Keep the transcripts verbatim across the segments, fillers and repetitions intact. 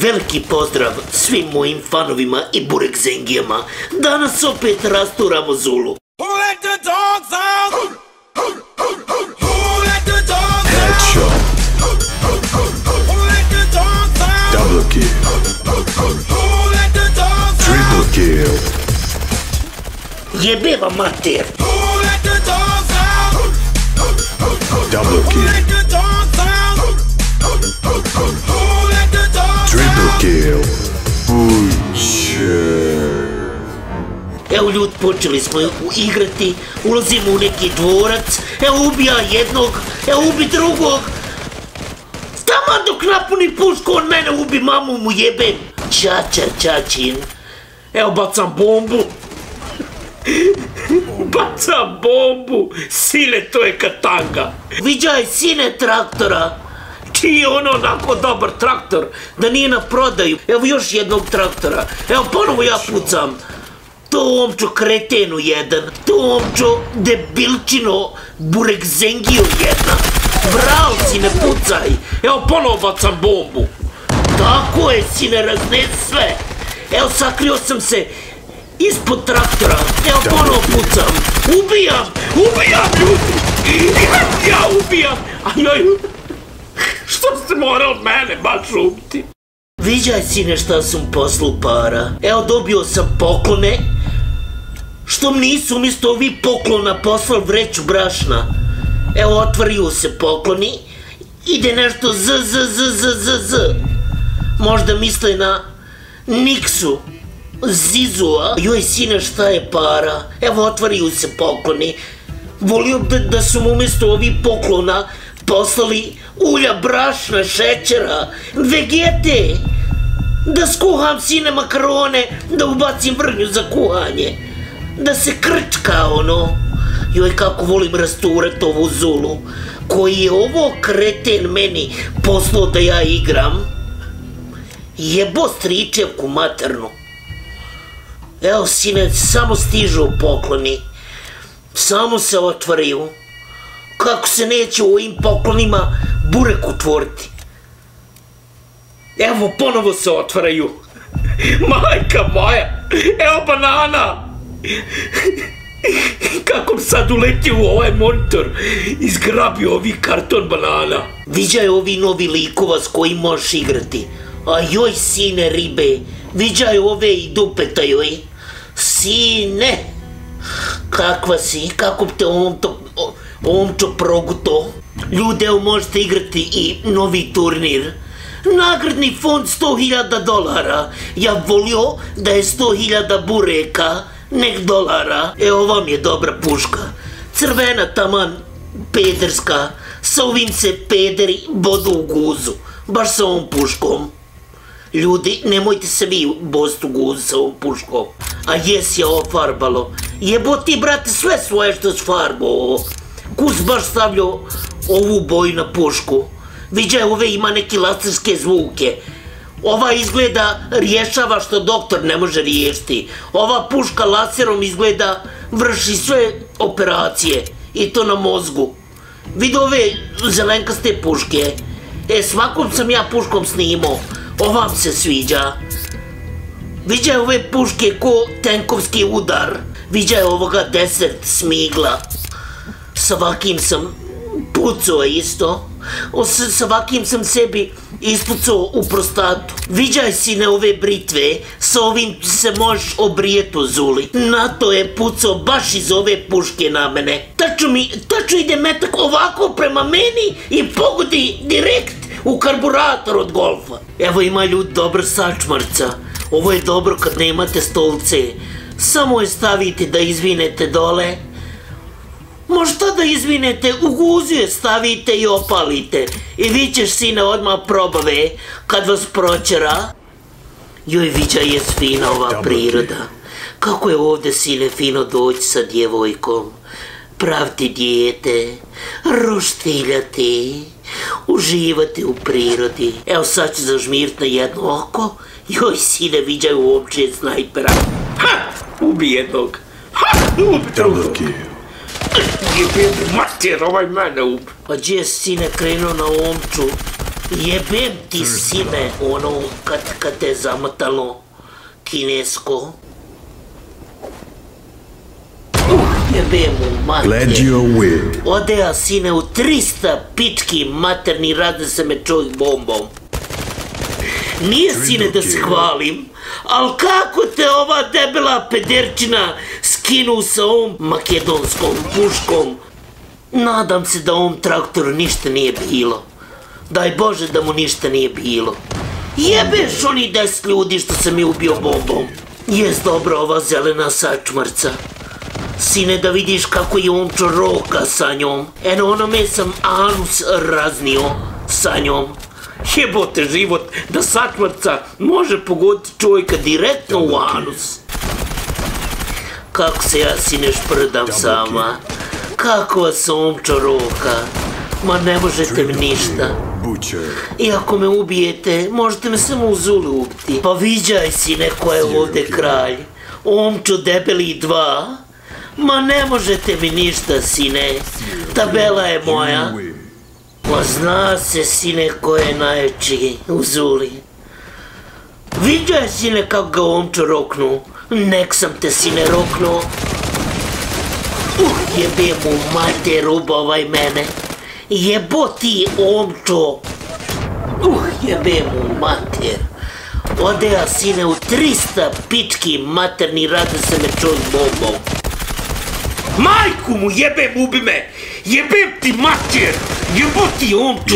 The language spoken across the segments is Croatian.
Veliki pozdrav svim mojim fanovima i burekzengijama. Danas opet rasturamo Zulu. Headshot. Double kill. Triple kill. Jebeva mater. Double kill. Triple kill. Evo ljudi, počeli smo igrati, ulazimo u neki dvorac, evo ubija jednog, evo ubi drugog. Tamo dok napuni pušku, on mene ubi, mamu mu jebem. Čača, čačin. Evo bacam bombu. Bacam bombu. Sine, to je katanga. Viđaj, sine, traktora. Čiji je ono onako dobar traktor, da nije na prodaju. Evo još jednog traktora. Evo ponovo ja pucam. To omčo kretenu jedan. To omčo debilčino burekzengiju jedna. Bravo, sine, pucaj. Evo ponovo bacam bombu. Tako je, sine, raznes sve. Evo sakrio sam se ispod traktora. Evo ponovo pucam. Ubijam, ubijam ljudi. Ja ubijam. Ajoj, što ste morali mene baš ubiti? Viđaj, sine, šta sam poslao para. Evo dobio sam poklone. Što mi nisu umjesto ovih poklona poslali vreću brašna. Evo otvariju se pokloni. Ide nešto z, z, z, z, z, z. Možda misle na Niksu, Zizua. Joj, sine, šta je para? Evo otvariju se pokloni. Volio bi da su mu umjesto ovih poklona poslali ulja, brašna, šećera, vegete. Da skuham, sine, makarone, da ubacim vrhnju za kuhanje. Da se krčka ono. Joj, kako volim rasturat ovu Zulu. Koji je ovo kreten meni poslao da ja igram. Jebo stričevku maternu. Evo, sine, samo stižu pokloni. Samo se otvaraju. Kako se neće u ovim poklonima burek utvoriti. Evo, ponovo se otvaraju. Majka moja, evo banana. Kako bi sad uletio u ovaj monitor i zgrabio ovi karton banana. Viđaj ovi novi likova s kojim možeš igrati. A joj, sine, ribe, viđaj ove i dupeta joj. Sine, kakva si, kako bi te omčo proguto. Ljude, evo možete igrati i novi turnir. Nagradni fond sto hiljada dolara. Ja volio da je sto hiljada bureka, nek dolara. Evo vam je dobra puška. Crvena taman, pederska. Sa ovim se pederi bodu u guzu. Baš sa ovom puškom. Ljudi, nemojte se vi bost u guzu sa ovom puškom. A jes je ovo farbalo. Jebo ti, brate, sve svoje što si farbo. Kus baš stavljao ovu boju na pušku. Viđaj, ove ima neke laserske zvuke. Ova izgleda rješava što doktor ne može riješiti. Ova puška laserom izgleda vrši sve operacije. I to na mozgu. Vidi ove zelenkaste puške. E, svakom sam ja puškom snimao. Ovam se sviđa. Viđaj ove puške ko tenkovski udar. Viđaj ovoga desert smigla. Sa vakim sam pucao isto. Sa vakim sam sebi ispucao u prostatu. Viđaj, sine, ove britve. Sa ovim se možeš obrijeti u Zuli. Na to je pucao baš iz ove puške na mene. Tačno mi, tačno ide metak ovako prema meni i pogodi direkt u karburator od golfa. Evo, ima ljudi dobra sačmarca. Ovo je dobro kad nemate stolce. Samo je stavite da izvinete dole. Možda da izvinete, u guzu je stavite i opalite. I vi ćeš, sine, odmah probave kad vas pročera. Joj, viđa je fina ova priroda. Kako je ovdje, sine, fino doći sa djevojkom. Praviti dijete, roštiljati, uživati u prirodi. Evo sad ću zažmirt na jedno oko. Joj, sine, viđaju uopće snajpera. Ha! Ubi jednog. Ha! Ubi drugog. Jebim mater, ovaj mene ubi. Pa gdje je, sine, krenuo na omču? Jebem ti sine, ono kad, kad te zamotalo kinesko. Uh, jebem mu mater. Glad you're with. Ode ja sine u trista pički materni razne se me čovjek bombom. Nije sine da se hvalim, ali kako te ova debela pederčina skinu sa ovom makedonskom puškom? Nadam se da ovom traktoru ništa nije bilo. Daj Bože da mu ništa nije bilo. Jebeš oni deset ljudi što sam je ubio bombom. Jes dobro ova zelena sačmarca. Sine da vidiš kako je omčo roka sa njom. Eno onome sam anus raznio sa njom. Jebote život da sačmarca može pogoditi čovjeka direktno u anus. Kako se ja sine šprdam sama. Kako vas omčo roka. Ma ne možete mi ništa. I ako me ubijete, možete me samo u Zuli ubiti. Pa viđaj sine ko je ovdje kralj. Omčo debeli dva. Ma ne možete mi ništa sine. Tabela je moja. Ma zna se sine ko je najjači u Zuli. Viđaj sine kako ga omčo roknu. Nek sam te sine roknuo. Uh, jebe mu mater, ubavaj mene. Jebo ti omčo. Uh, jebe mu mater. Ode ja sine u trista pički materni rade se me čovjek bombom. Majku mu jebem, ubi me. Jebem ti mater. Jebo ti omčo.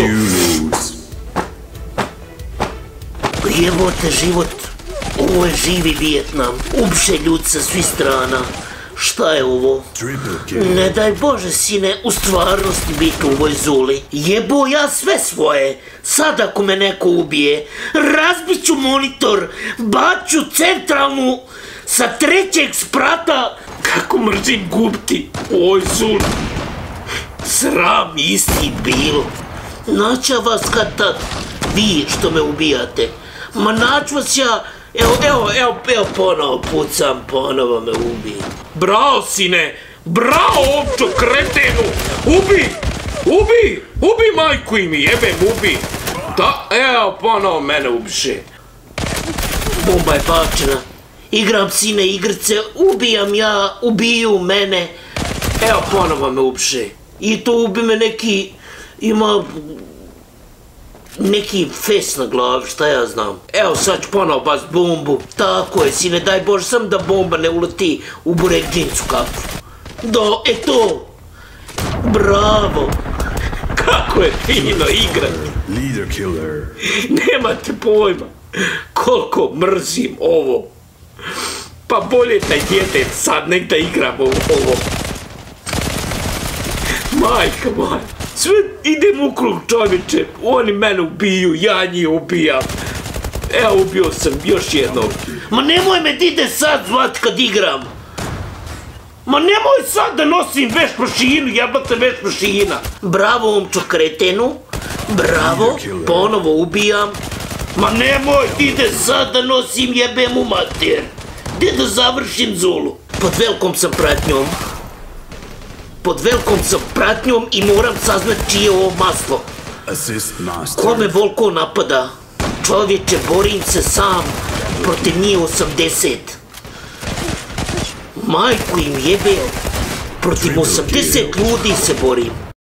Jebote život. Ovo je živi Vijetnam. Ubše ljudi sa svih strana. Šta je ovo? Ne daj Bože sine u stvarnosti biti u ovoj Zuli. Jebo ja sve svoje. Sad ako me neko ubije, razbit ću monitor, baću centralnu sa trećeg sprata. Kako mrzim gubiti u ovoj Zuli. Sram isti bilo. Naća vas kad tad, vi što me ubijate. Ma nać vas ja, evo, evo, evo, evo ponovo pucam, ponovo me ubije. Bravo sine, bravo omčo kretenu, ubi, ubi, ubi majku imi, jebem, ubi. Da, evo ponovo mene ubiše. Bomba je bačena, igram sine igrice, ubijam ja, ubiju mene. Evo ponovo me ubiše. I to ubi me neki, ima neki fes na glavi, šta ja znam. Evo sad ću ponovo bas bombu. Tako je sine, daj Bože sam da bomba ne uleti u burek džinsu kafu. Da, e to. Bravo. Kako je fino igrati. Leader killer. Nemate pojma koliko mrzim ovo. Pa bolje taj djetec sad nek da igram ovo. Majka moja. Sve idem u krug čovječe, oni mene ubiju, ja njih ubijam. Evo ubio sam još jednog. Ma nemoj me ide sad zvat kad igram. Ma nemoj sad da nosim veš mašinu, jebate veš mašina. Bravo omčo kretenu, bravo, ponovo ubijam. Ma nemoj ide sad da nosim jebem u mater. Gdje da završim Zulu? Pod velikom sam pratnjom. Pod velikom sam pratnjom i moram saznat čije je ovo maslo. Ko me volko napada? Čovječe, borim se sam protiv njih osamdeset. Majku im jebe, protiv osamdeset ljudi se borim.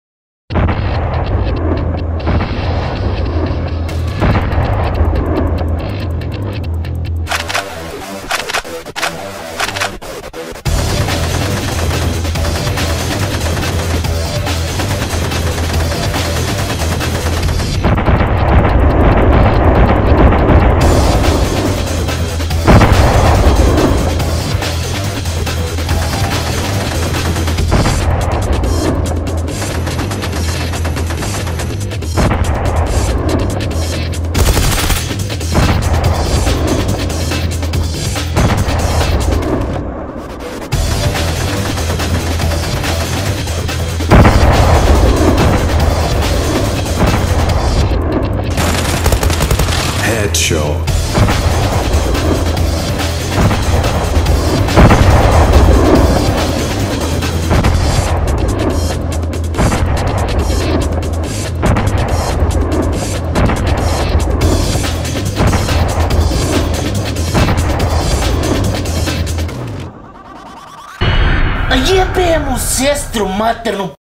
Show. A jebe mu sestru maternu